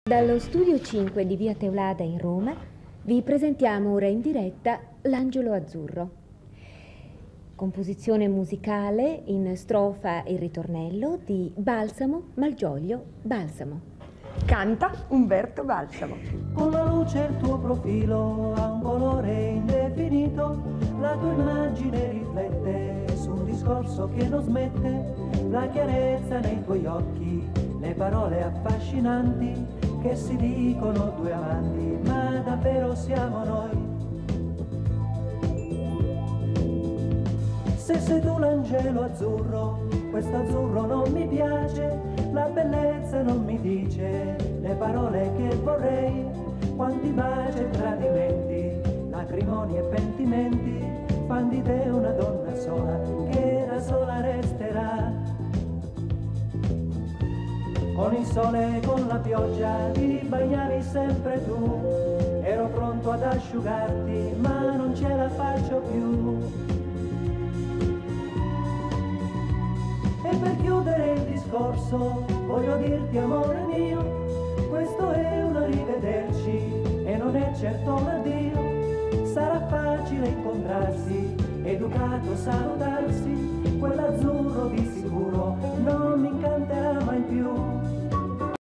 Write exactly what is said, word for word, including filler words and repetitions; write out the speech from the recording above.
Dallo studio cinque di via Teulada in Roma vi presentiamo ora in diretta L'Angelo Azzurro. Composizione musicale in strofa e ritornello di Balsamo, Malgioglio, Balsamo. Canta Umberto Balsamo. Con la luce il tuo profilo ha un colore indefinito, la tua immagine riflette su un discorso che non smette, la chiarezza nei tuoi occhi, le parole affascinanti che si dicono due amanti, ma davvero siamo noi. Se sei tu l'angelo azzurro, questo azzurro non mi piace, la bellezza non mi dice le parole che vorrei, quanti baci e tradimenti, lacrimoni e pentimenti, fan di te una donna sola, che da sola resterà. Con il sole e con la pioggia ti bagnavi sempre tu, ero pronto ad asciugarti ma non ce la faccio più. E per chiudere il discorso voglio dirti amore mio, questo è un arrivederci e non è certo un addio, sarà facile incontrarsi, educato salutarsi, quell'azzurro di sicuro non